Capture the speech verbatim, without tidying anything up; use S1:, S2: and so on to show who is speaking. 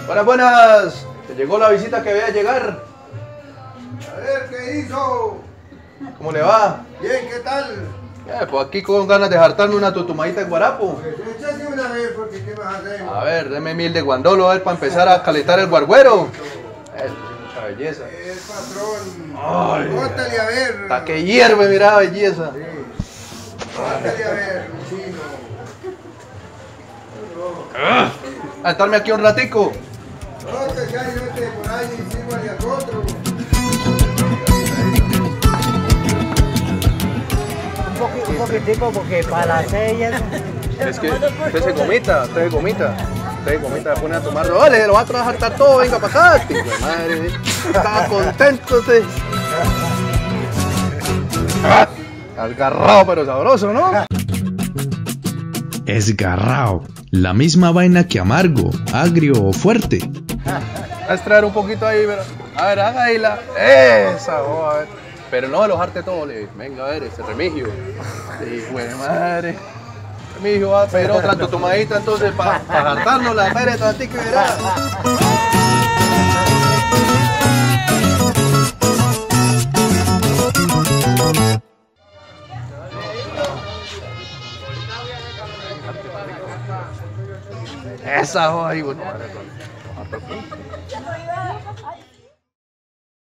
S1: Buenas, buenas. Te llegó la visita que veía llegar.
S2: A ver, ¿qué hizo?
S1: ¿Cómo le va?
S2: Bien, ¿qué tal?
S1: Eh, pues aquí con ganas de hartarme una tutumadita de guarapo.
S2: Pues échate una vez, porque ¿qué más hacemos?
S1: A ver, deme mil de guandolo, a ver, para empezar a calentar el guarguero. Es mucha belleza.
S2: El patrón.
S1: Ay.
S2: Bótale a ver.
S1: Hasta que hierve, mira, belleza.
S2: Sí. Bótale a ver, chino.
S1: Ah, a estarme aquí un ratico.
S2: No, que ya y vete por ahí y sírvale a otro.
S3: Un, poqu un poquitico porque para las seis
S1: Es que usted se gomita, usted se gomita. Usted se gomita, se pone a tomarlo. Vale, lo va a trabajar todo, venga para acá. Tío, madre, estaba contento usted. Ah, Algarrado pero sabroso, ¿no?
S4: Esgarrao, la misma vaina que amargo, agrio o fuerte.
S1: A extraer un poquito ahí, pero. A ver, haga ahí la. Esa, oh, a ver. Pero no de los arte todo, le. Venga, a ver, ese remigio. Sí, buena madre. Remigio va a pedir otra tutumadita entonces para pa hartarnos la madre tantica y verá. Esa, oh, ahí, bueno.